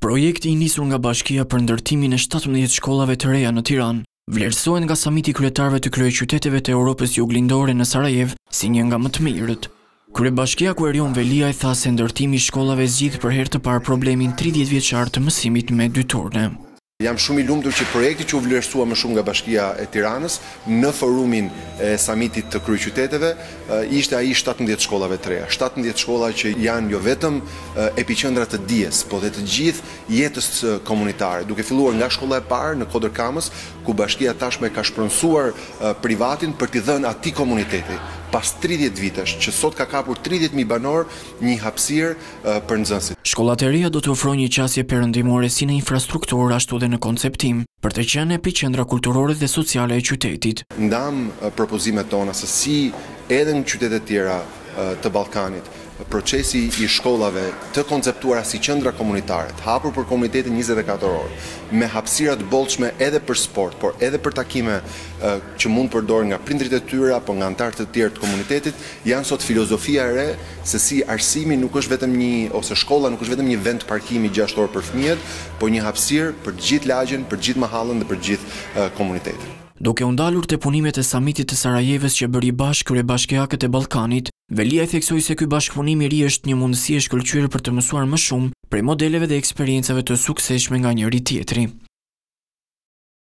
Projekti i nisur nga Bashkia për ndërtimin e 17 shkollave të reja në Tiranë vlerësohet nga samiti kryetarëve të kryeqyteteve të Europës Juglindore në Sarajev si një nga më të mirët. Kryebashkiaku Erion Veliaj tha se ndërtimi i shkollave zgjidh për herë të parë problemin 30 vjeçar të mësimit me dy turne. Jam shumë i lumtur që projekti që u vlerësua më shumë nga Bashkia e Tiranës në forumin e samitit të kryeqyteteve ishte ai 17 shkollave të reja. 17 shkolla që janë jo vetëm epiqendra të dijes, por dhe të gjithë jetës komunitare, duke filluar nga shkolla e parë në Kodër Kamës, ku Bashkia tashmë ka shpronësuar privatin për t'i dhënë atij komuniteti pas 30 vitesh, që sot ka kapur 30.000 banor, një hapësirë për nxënësit. Shkollat e reja do të ofrojnë një qasje perëndimore si në infrastrukturë ashtu dhe në konceptim, për të qenë epiqendra kulturore dhe sociale e qytetit. Ndam propozimet tona se si edhe në qytetet tjera të Ballkanit, procesi i shkollave të konceptuara si qendra komunitare, hapur për komunitetin 24 orë, me hapësira të bollshme edhe për sport, por edhe për takime që mund përdorë nga prindrit e tyre apo nga anëtarët të tjerë të komunitetit, janë sot filozofia e re se si arsimi nuk është vetëm ose shkolla nuk është vetëm një vend parkimi 6 orë për fëmijët, por një hapësirë për të gjithë lagjen, për të gjithë mahallën dhe për të gjithë komunitetin. Duke u ndalur te punimet e samitit të Sarajevës që bëri bashkë kryebashkiakët e Ballkanit, Veliaj theksoi se ky bashkëpunim i ri është një mundësi e shkëlqyer për të mësuar më shumë prej modeleve dhe eksperiencave të suksesshme nga njëri tjetri.